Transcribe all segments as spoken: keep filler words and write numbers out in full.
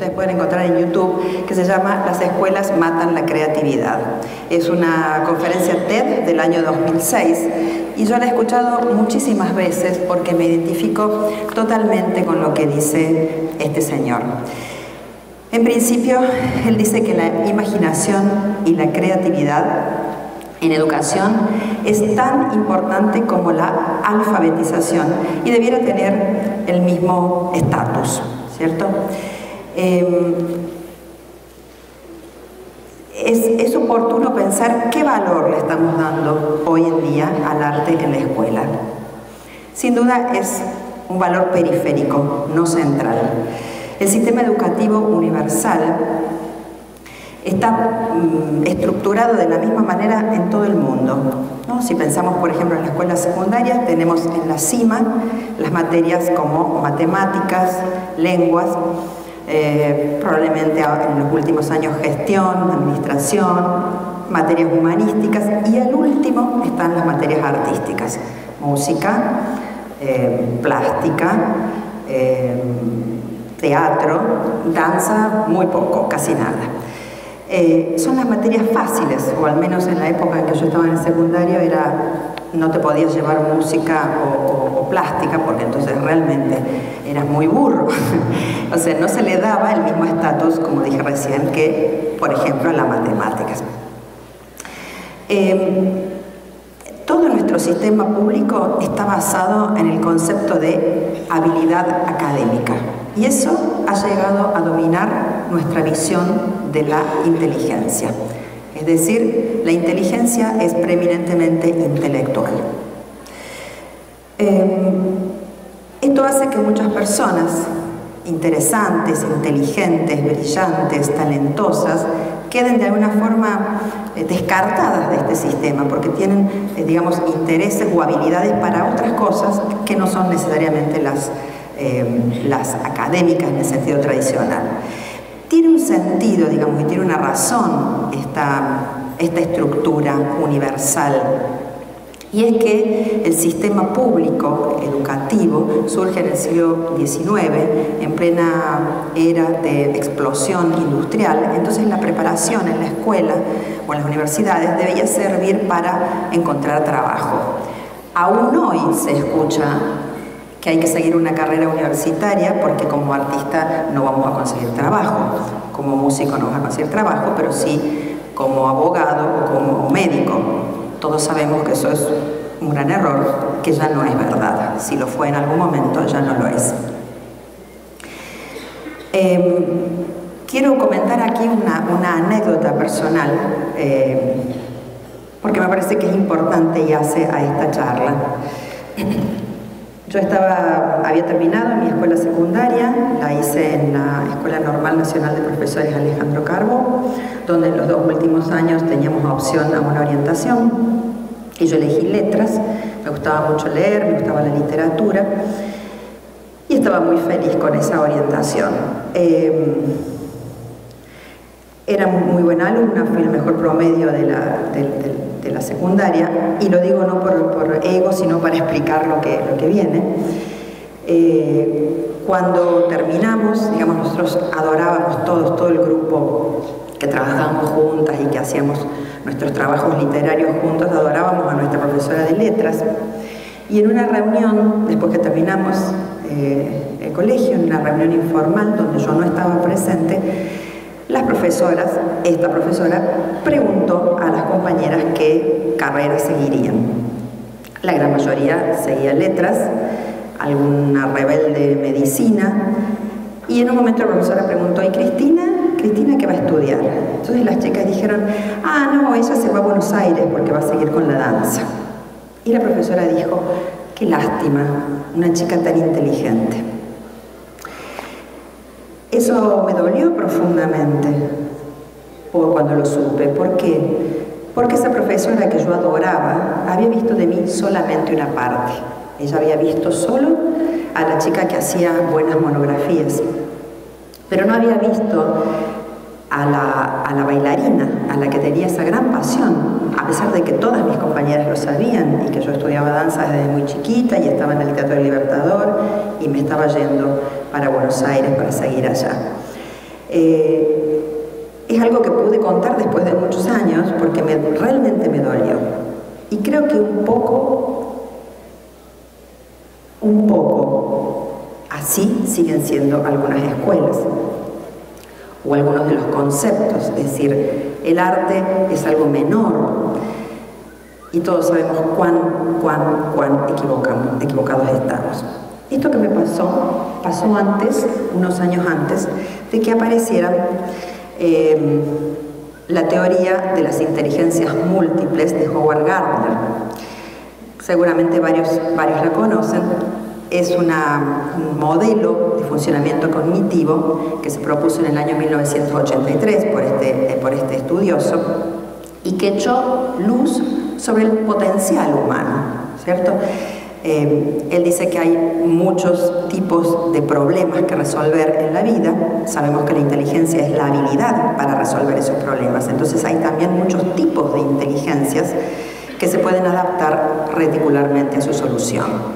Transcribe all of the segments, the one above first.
ustedes pueden encontrar en YouTube, que se llama Las escuelas matan la creatividad. Es una conferencia TED del año dos mil seis y yo la he escuchado muchísimas veces porque me identifico totalmente con lo que dice este señor. En principio, él dice que la imaginación y la creatividad en educación es tan importante como la alfabetización y debiera tener el mismo estatus, ¿cierto? Eh, es, es oportuno pensar qué valor le estamos dando hoy en día al arte en la escuela. Sin duda es un valor periférico, no central. El sistema educativo universal está mm, estructurado de la misma manera en todo el mundo, ¿no? Si pensamos, por ejemplo, en la escuela secundaria, tenemos en la cima las materias como matemáticas, lenguas, eh, probablemente en los últimos años gestión, administración, materias humanísticas, y al último están las materias artísticas, música, eh, plástica, eh, teatro, danza, muy poco, casi nada. Eh, son las materias fáciles, o al menos en la época en que yo estaba en el secundario era, no te podías llevar música o, o, o plástica porque entonces realmente eras muy burro. O sea, no se le daba el mismo estatus, como dije recién, que, por ejemplo, a las matemáticas. Eh, todo nuestro sistema público está basado en el concepto de habilidad académica. Y eso ha llegado a dominar nuestra visión de la inteligencia. Es decir, la inteligencia es preeminentemente intelectual. Eh, esto hace que muchas personas interesantes, inteligentes, brillantes, talentosas, queden de alguna forma eh, descartadas de este sistema, porque tienen, eh, digamos, intereses o habilidades para otras cosas que no son necesariamente las Eh, las académicas en el sentido tradicional. Tiene un sentido, digamos, y tiene una razón esta, esta estructura universal, y es que el sistema público educativo surge en el siglo diecinueve, en plena era de explosión industrial. Entonces la preparación en la escuela o en las universidades debía servir para encontrar trabajo. Aún hoy se escucha que hay que seguir una carrera universitaria porque como artista no vamos a conseguir trabajo, como músico no vamos a conseguir trabajo, pero sí como abogado o como médico. Todos sabemos que eso es un gran error, que ya no es verdad. Si lo fue en algún momento, ya no lo es. Eh, quiero comentar aquí una, una anécdota personal, eh, porque me parece que es importante y hace a esta charla. Yo estaba, había terminado mi escuela secundaria, la hice en la Escuela Normal Nacional de Profesores Alejandro Carbo, donde en los dos últimos años teníamos opción a una orientación, y yo elegí letras. Me gustaba mucho leer, me gustaba la literatura, y estaba muy feliz con esa orientación. Eh, era muy buena alumna, fui el mejor promedio de la, de, de, de la secundaria, y lo digo no por, por ego, sino para explicar lo que, lo que viene. Eh, cuando terminamos, digamos, nosotros adorábamos todos, todo el grupo que trabajábamos juntas y que hacíamos nuestros trabajos literarios juntos, adorábamos a nuestra profesora de letras, y en una reunión, después que terminamos eh, el colegio, en una reunión informal donde yo no estaba presente, las profesoras, esta profesora preguntó a las compañeras qué carreras seguirían. La gran mayoría seguía letras, alguna rebelde medicina, y en un momento la profesora preguntó: ¿y Cristina? ¿Cristina qué va a estudiar? Entonces las chicas dijeron: ah, no, ella se va a Buenos Aires porque va a seguir con la danza. Y la profesora dijo: qué lástima, una chica tan inteligente. Eso me dolió profundamente por cuando lo supe. ¿Por qué? Porque esa profesora que yo adoraba había visto de mí solamente una parte. Ella había visto solo a la chica que hacía buenas monografías, pero no había visto a la, a la bailarina, a la que tenía esa gran pasión, a pesar de que todas mis compañeras lo sabían y que yo estudiaba danza desde muy chiquita y estaba en el Teatro del Libertador y me estaba yendo para Buenos Aires para seguir allá. eh, es algo que pude contar después de muchos años porque me, realmente me dolió. Y creo que un poco, un poco, así siguen siendo algunas escuelas o algunos de los conceptos. Es decir, el arte es algo menor y todos sabemos cuán, cuán, cuán equivocamos, equivocados estamos. Esto que me pasó, pasó antes, unos años antes, de que apareciera eh, la teoría de las inteligencias múltiples de Howard Gardner. Seguramente varios, varios la conocen. Es una, un modelo de funcionamiento cognitivo que se propuso en el año mil novecientos ochenta y tres por este, por este estudioso y que echó luz sobre el potencial humano, ¿cierto? Eh, él dice que hay muchos tipos de problemas que resolver en la vida. Sabemos que la inteligencia es la habilidad para resolver esos problemas. Entonces hay también muchos tipos de inteligencias que se pueden adaptar reticularmente a su solución.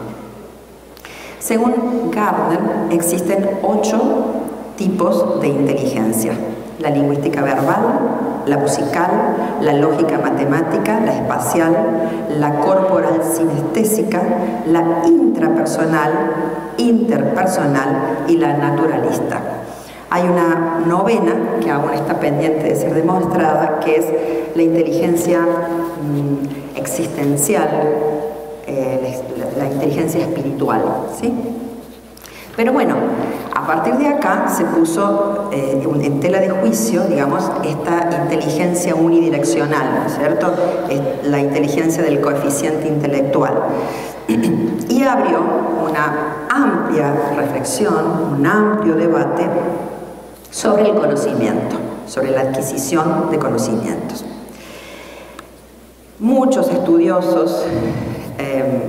Según Gardner, existen ocho tipos de inteligencia: la lingüística verbal, la musical, la lógica matemática, la espacial, la corporal sinestésica, la intrapersonal, interpersonal y la naturalista. Hay una novena que aún está pendiente de ser demostrada, que es la inteligencia mmm, existencial, eh, la, la inteligencia espiritual, ¿sí? Pero bueno, a partir de acá se puso eh, en tela de juicio, digamos, esta inteligencia unidireccional, ¿no es cierto? Es la inteligencia del coeficiente intelectual. Y abrió una amplia reflexión, un amplio debate sobre el conocimiento, sobre la adquisición de conocimientos. Muchos estudiosos eh,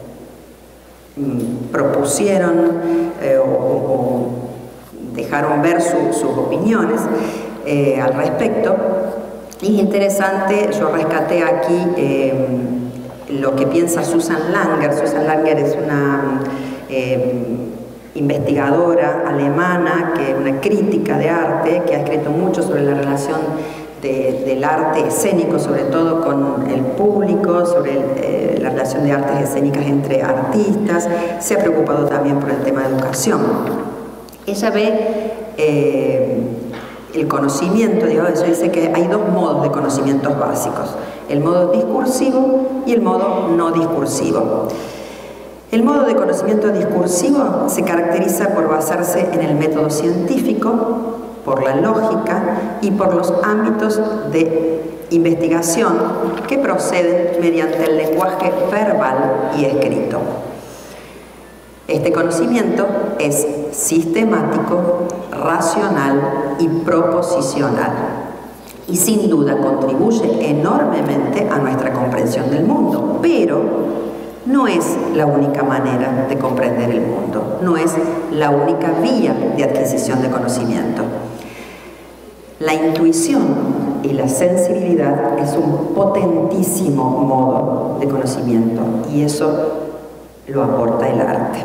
propusieron eh, o, o dejaron ver su, sus opiniones eh, al respecto. Y es interesante, yo rescaté aquí eh, lo que piensa Susan Langer. Susan Langer es una eh, investigadora alemana, que es una crítica de arte, que ha escrito mucho sobre la relación de, del arte escénico, sobre todo con el público, sobre el, eh, la relación de artes escénicas entre artistas. Se ha preocupado también por el tema de educación. Ella ve eh, el conocimiento, digamos, ella dice que hay dos modos de conocimientos básicos: el modo discursivo y el modo no discursivo. El modo de conocimiento discursivo se caracteriza por basarse en el método científico, por la lógica y por los ámbitos de investigación que proceden mediante el lenguaje verbal y escrito. Este conocimiento es sistemático, racional y proposicional, y sin duda contribuye enormemente a nuestra comprensión del mundo, pero no es la única manera de comprender el mundo, no es la única vía de adquisición de conocimiento. La intuición y la sensibilidad es un potentísimo modo de conocimiento, y eso lo aporta el arte.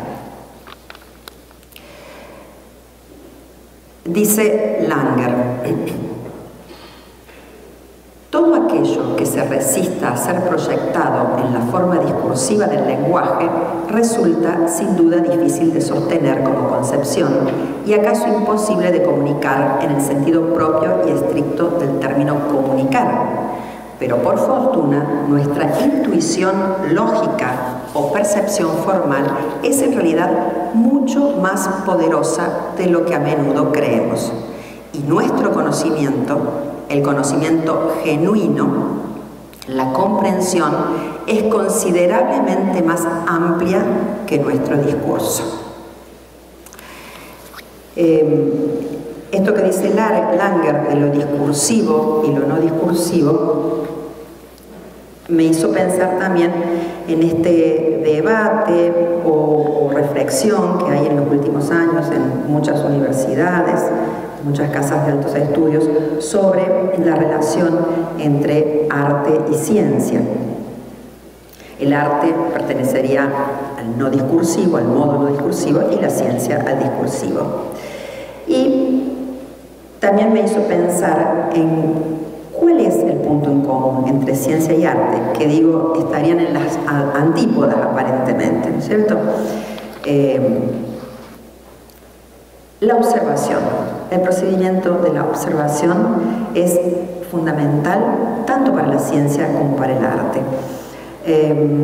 Dice Langer: todo aquello que se resista a ser proyectado en la forma discursiva del lenguaje resulta sin duda difícil de sostener como concepción y acaso imposible de comunicar en el sentido propio y estricto del término comunicar. Pero por fortuna, nuestra intuición lógica o percepción formal es en realidad mucho más poderosa de lo que a menudo creemos. Y nuestro conocimiento, el conocimiento genuino, la comprensión, es considerablemente más amplia que nuestro discurso. Eh, esto que dice Langer de lo discursivo y lo no discursivo me hizo pensar también en este debate o, o reflexión que hay en los últimos años en muchas universidades, muchas casas de altos estudios, sobre la relación entre arte y ciencia. El arte pertenecería al no discursivo, al modo no discursivo, y la ciencia al discursivo. Y también me hizo pensar en cuál es el punto en común entre ciencia y arte, que digo, estarían en las antípodas aparentemente, ¿no es cierto? Eh, la observación, el procedimiento de la observación es fundamental tanto para la ciencia como para el arte. Eh,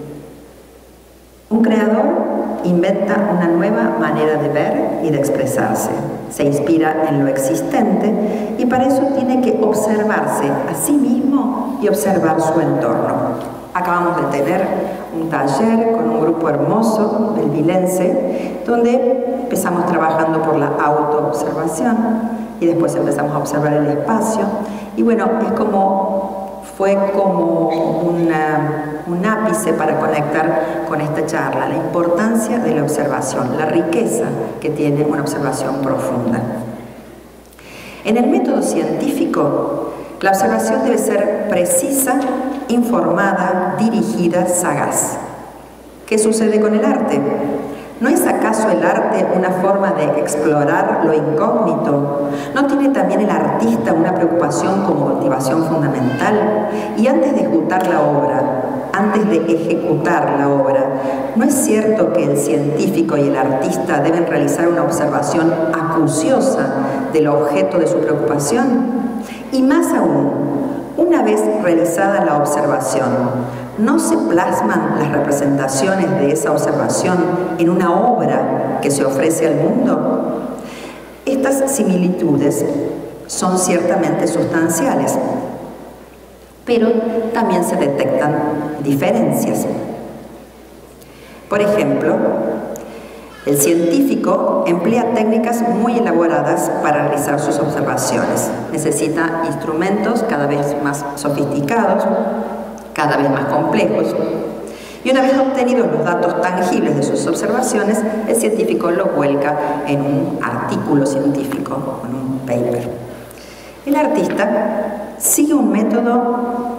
un creador inventa una nueva manera de ver y de expresarse, se inspira en lo existente y para eso tiene que observarse a sí mismo y observar su entorno. Acabamos de tener un taller con un grupo hermoso belvilense donde empezamos trabajando por la autoobservación y después empezamos a observar el espacio y bueno, es como, fue como una, un ápice para conectar con esta charla, la importancia de la observación, la riqueza que tiene una observación profunda. En el método científico, la observación debe ser precisa, informada, dirigida, sagaz. ¿Qué sucede con el arte? ¿No es acaso el arte una forma de explorar lo incógnito? ¿No tiene también el artista una preocupación como motivación fundamental? Y antes de ejecutar la obra, antes de ejecutar la obra, ¿no es cierto que el científico y el artista deben realizar una observación acuciosa del objeto de su preocupación? Y más aún, una vez realizada la observación, ¿no se plasman las representaciones de esa observación en una obra que se ofrece al mundo? Estas similitudes son ciertamente sustanciales, pero también se detectan diferencias. Por ejemplo, el científico emplea técnicas muy elaboradas para realizar sus observaciones. Necesita instrumentos cada vez más sofisticados, cada vez más complejos. Y una vez obtenidos los datos tangibles de sus observaciones, el científico los vuelca en un artículo científico, en un paper. El artista sigue un método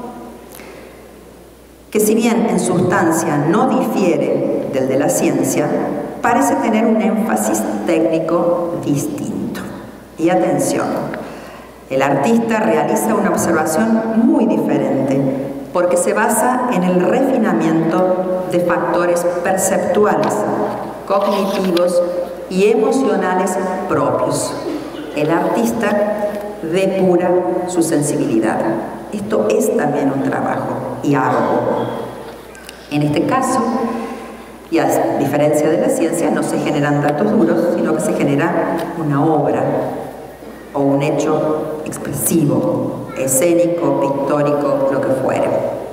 que, si bien en sustancia no difiere del de la ciencia, parece tener un énfasis técnico distinto. Y atención, el artista realiza una observación muy diferente porque se basa en el refinamiento de factores perceptuales, cognitivos y emocionales propios. El artista depura su sensibilidad. Esto es también un trabajo y arduo. En este caso, y a diferencia de la ciencia, no se generan datos duros, sino que se genera una obra o un hecho expresivo, escénico, pictórico, lo que fuere.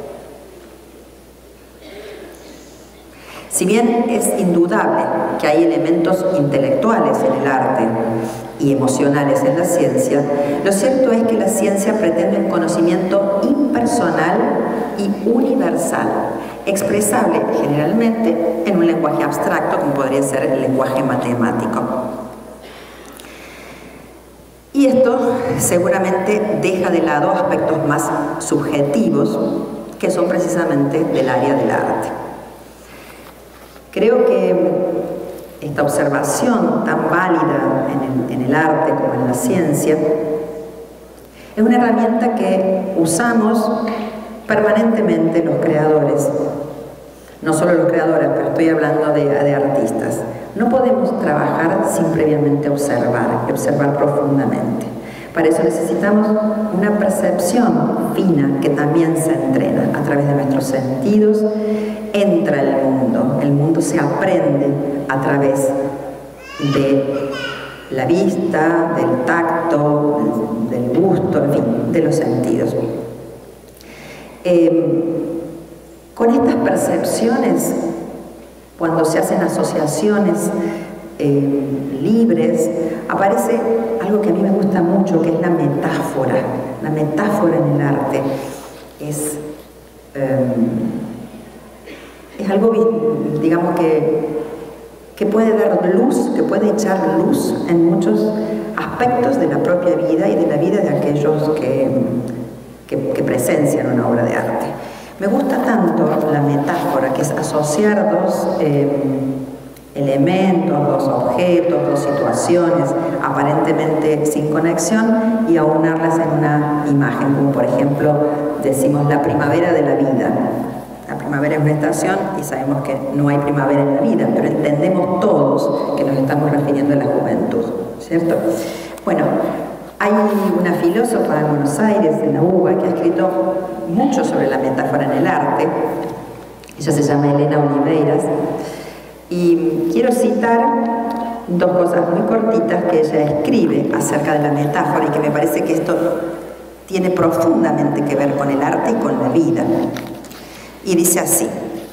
Si bien es indudable que hay elementos intelectuales en el arte y emocionales en la ciencia, lo cierto es que la ciencia pretende un conocimiento impersonal y universal, expresable generalmente en un lenguaje abstracto, como podría ser el lenguaje matemático. Y esto seguramente deja de lado aspectos más subjetivos, que son precisamente del área del arte. Creo que esta observación tan válida en el, en el arte como en la ciencia es una herramienta que usamos permanentemente los creadores, no solo los creadores, pero estoy hablando de, de artistas. No podemos trabajar sin previamente observar y observar profundamente. Para eso necesitamos una percepción fina que también se entrena a través de nuestros sentidos. Entra el mundo, el mundo se aprende a través de la vista, del tacto, del, del gusto, en fin, de los sentidos. Eh, con estas percepciones, cuando se hacen asociaciones eh, libres, aparece algo que a mí me gusta mucho, que es la metáfora. La metáfora en el arte es, eh, es algo, digamos, que, que puede dar luz, que puede echar luz en muchos aspectos de la propia vida y de la vida de aquellos que, que, que presencian una obra de arte. Me gusta tanto la metáfora, que es asociar dos, eh, elementos, dos objetos, dos situaciones aparentemente sin conexión y aunarlas en una imagen, como por ejemplo decimos la primavera de la vida. La primavera es una estación y sabemos que no hay primavera en la vida, pero entendemos todos que nos estamos refiriendo a la juventud, ¿cierto? Bueno, hay una filósofa en Buenos Aires, en la U B A, que ha escrito mucho sobre la metáfora en el arte. Ella se llama Elena Oliveiras. Y quiero citar dos cosas muy cortitas que ella escribe acerca de la metáfora y que me parece que esto tiene profundamente que ver con el arte y con la vida. Y dice así: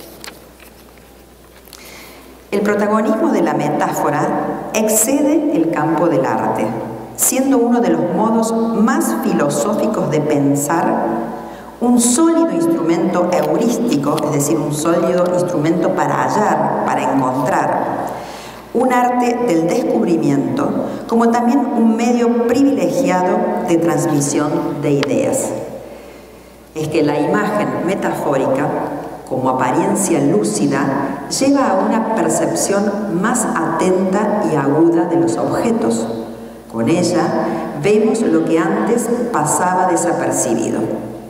el protagonismo de la metáfora excede el campo del arte, siendo uno de los modos más filosóficos de pensar, un sólido instrumento heurístico, es decir, un sólido instrumento para hallar, para encontrar, un arte del descubrimiento, como también un medio privilegiado de transmisión de ideas. Es que la imagen metafórica, como apariencia lúcida, lleva a una percepción más atenta y aguda de los objetos. Con ella vemos lo que antes pasaba desapercibido.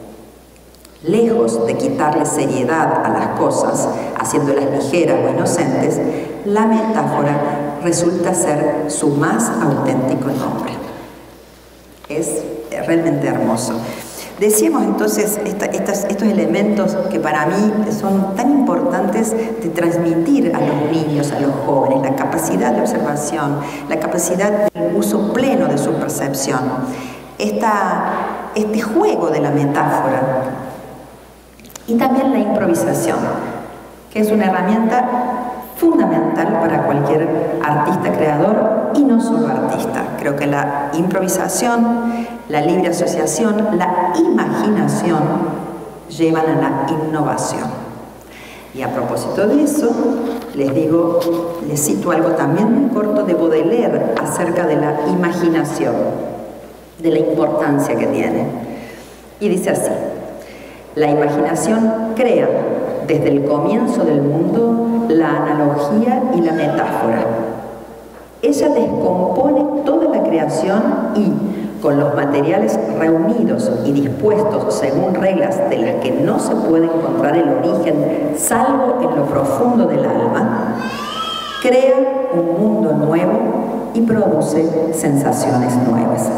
Lejos de quitarle seriedad a las cosas, haciéndolas ligeras o inocentes, la metáfora resulta ser su más auténtico nombre. Es realmente hermoso. Decíamos entonces esta, estas, estos elementos que para mí son tan importantes de transmitir a los niños, a los jóvenes, la capacidad de observación, la capacidad del uso pleno de su percepción, esta, este juego de la metáfora y también la improvisación, que es una herramienta fundamental para cualquier artista creador y no solo artista. Creo que la improvisación, la libre asociación, la imaginación llevan a la innovación. Y a propósito de eso, les digo, les cito algo también muy corto de Baudelaire acerca de la imaginación, de la importancia que tiene. Y dice así: la imaginación crea desde el comienzo del mundo la analogía y la metáfora. Ella descompone toda la creación y, con los materiales reunidos y dispuestos según reglas de las que no se puede encontrar el origen salvo en lo profundo del alma, crea un mundo nuevo y produce sensaciones nuevas.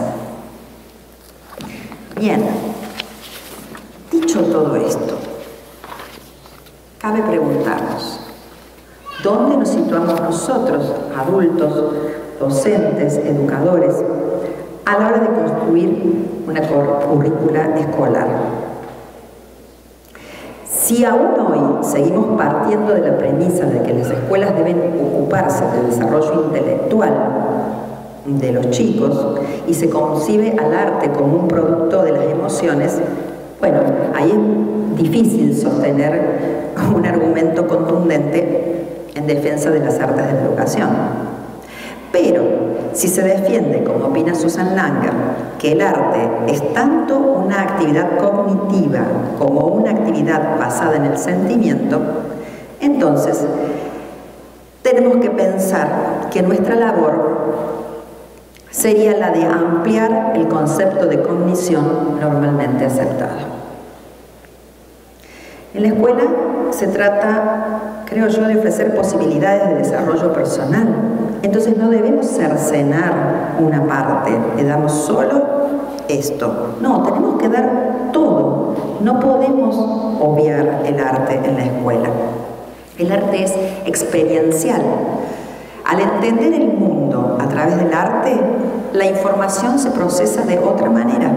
Bien, dicho todo esto, cabe preguntarnos, ¿dónde nos situamos nosotros, adultos, docentes, educadores, a la hora de construir una currícula escolar? Si aún hoy seguimos partiendo de la premisa de que las escuelas deben ocuparse del desarrollo intelectual de los chicos y se concibe al arte como un producto de las emociones, bueno, ahí es difícil sostener un argumento contundente en defensa de las artes de la educación. Pero si se defiende, como opina Susan Langer, que el arte es tanto una actividad cognitiva como una actividad basada en el sentimiento, entonces tenemos que pensar que nuestra labor sería la de ampliar el concepto de cognición normalmente aceptado. En la escuela se trata, creo yo, de ofrecer posibilidades de desarrollo personal. Entonces no debemos cercenar una parte, le damos solo esto. No, tenemos que dar todo. No podemos obviar el arte en la escuela. El arte es experiencial. Al entender el mundo a través del arte, la información se procesa de otra manera.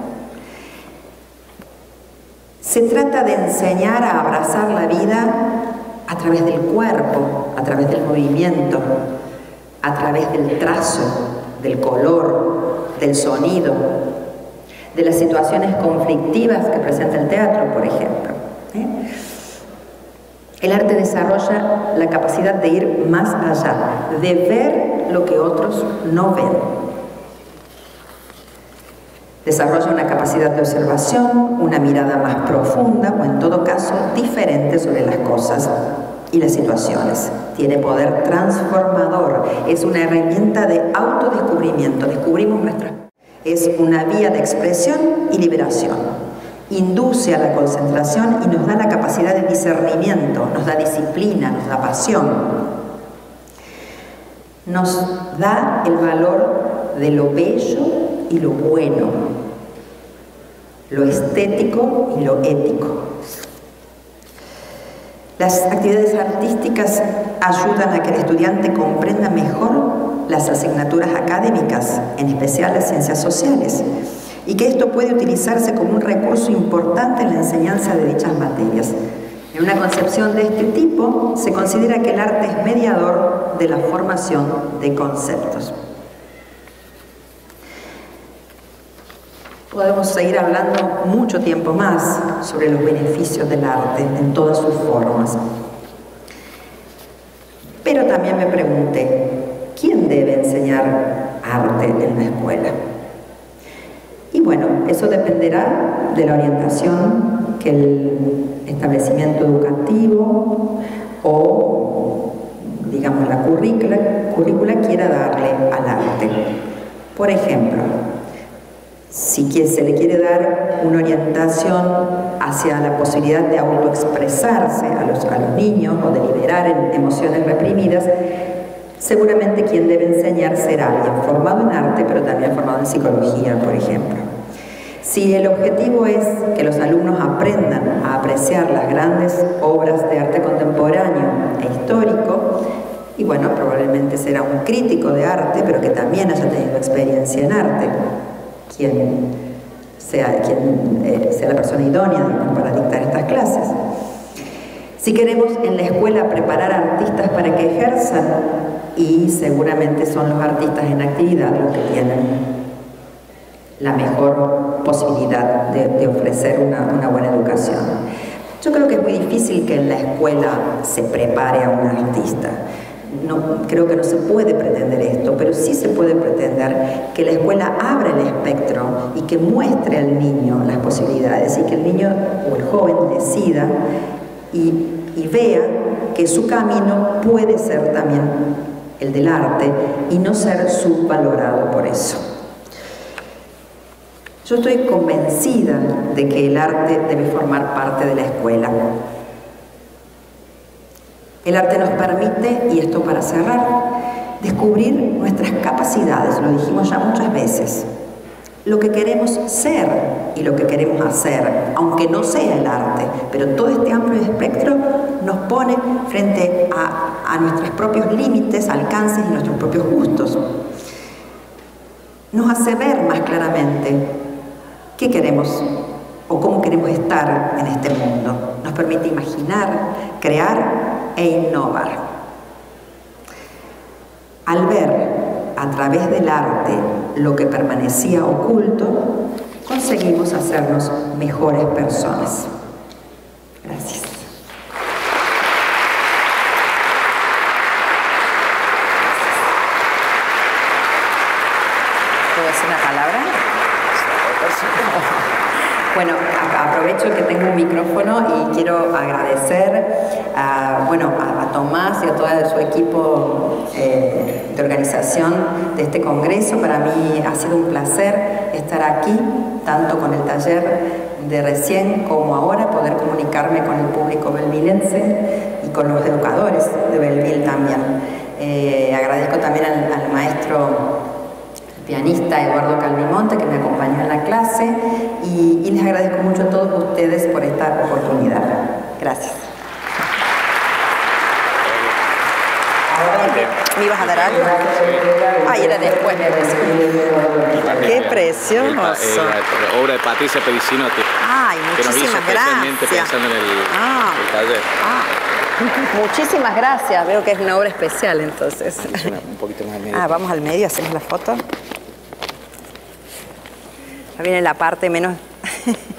Se trata de enseñar a abrazar la vida a través del cuerpo, a través del movimiento, a través del trazo, del color, del sonido, de las situaciones conflictivas que presenta el teatro, por ejemplo. ¿Eh? El arte desarrolla la capacidad de ir más allá, de ver lo que otros no ven. Desarrolla una capacidad de observación, una mirada más profunda o en todo caso diferente sobre las cosas. y las situaciones. Tiene poder transformador, es una herramienta de autodescubrimiento, descubrimos nuestras... Es una vía de expresión y liberación. Induce a la concentración y nos da la capacidad de discernimiento, nos da disciplina, nos da pasión. Nos da el valor de lo bello y lo bueno, lo estético y lo ético. Las actividades artísticas ayudan a que el estudiante comprenda mejor las asignaturas académicas, en especial las ciencias sociales, y que esto puede utilizarse como un recurso importante en la enseñanza de dichas materias. En una concepción de este tipo, se considera que el arte es mediador de la formación de conceptos. Podemos seguir hablando mucho tiempo más sobre los beneficios del arte en todas sus formas. Pero también me pregunté, ¿quién debe enseñar arte en la escuela? Y bueno, eso dependerá de la orientación que el establecimiento educativo o, digamos, la currícula, currícula quiera darle al arte. Por ejemplo, si se le quiere dar una orientación hacia la posibilidad de autoexpresarse a los, a los niños o de liberar emociones reprimidas, seguramente quien debe enseñar será alguien formado en arte, pero también formado en psicología, por ejemplo. Si el objetivo es que los alumnos aprendan a apreciar las grandes obras de arte contemporáneo e histórico, y bueno, probablemente será un crítico de arte, pero que también haya tenido experiencia en arte, quien sea, quien, eh, sea la persona idónea para dictar estas clases. Si queremos en la escuela preparar artistas para que ejerzan, y seguramente son los artistas en actividad los que tienen la mejor posibilidad de, de ofrecer una, una buena educación. Yo creo que es muy difícil que en la escuela se prepare a un artista. No, creo que no se puede pretender esto, pero sí se puede pretender que la escuela abra el espectro y que muestre al niño las posibilidades y que el niño o el joven decida y, y vea que su camino puede ser también el del arte y no ser subvalorado por eso. Yo estoy convencida de que el arte debe formar parte de la escuela. El arte nos permite, y esto para cerrar, descubrir nuestras capacidades, lo dijimos ya muchas veces, lo que queremos ser y lo que queremos hacer, aunque no sea el arte, pero todo este amplio espectro nos pone frente a, a nuestros propios límites, alcances y nuestros propios gustos. Nos hace ver más claramente qué queremos o cómo queremos estar en este mundo. Nos permite imaginar, crear e innovar. Al ver a través del arte lo que permanecía oculto, conseguimos hacernos mejores personas. Gracias. ¿Puedo decir una palabra? Bueno, aprovecho que tengo un micrófono y quiero agradecer a, bueno, a, a Tomás y a todo su equipo eh, de organización de este congreso. Para mí ha sido un placer estar aquí, tanto con el taller de recién como ahora, poder comunicarme con el público belvilense y con los educadores de Belleville también. Eh, agradezco también al, al maestro pianista Eduardo Calvimonte, que me acompañó en la clase, y, y les agradezco mucho a todos ustedes por esta oportunidad. Gracias. ¿Me ibas a dar algo? Ay, era después. ¡Qué precioso! El, el, la obra de Patricia Pedicinotti. Ay, muchísimas gracias. Pensando en el, ah, el taller. Ah. Muchísimas gracias. Veo que es una obra especial, entonces. Un poquito más al medio. Ah, vamos al medio, hacemos la foto. Ahí viene la parte menos...